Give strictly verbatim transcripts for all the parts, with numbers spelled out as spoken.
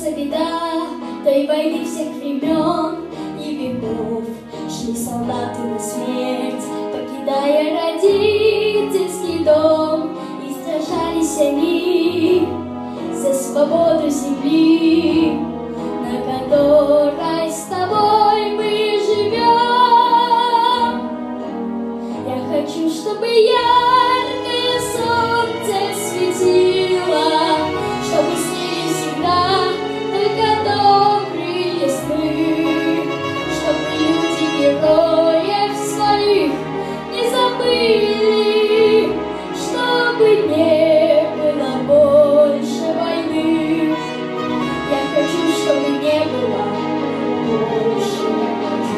случится беда той войны всех времен и веков, шли солдаты на смерть, покидая родительский дом, и сражались они за свободу земли, на которой с тобой мы живем. Я хочу, чтобы яркое солнце светило, чтобы с ней всегда только добрые сны, чтобы люди героев своих не забыли, чтобы не было больше войны. Я хочу, чтобы не было больше войны.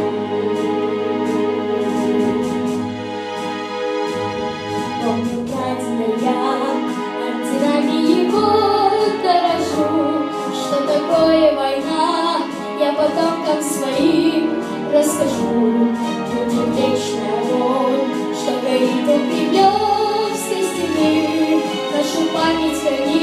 Помню, краденая я орденами его дорожу, что такое война, я потомкам своим расскажу. Будет вечный огонь, что горит у Кремлевской стены, нашу память хранит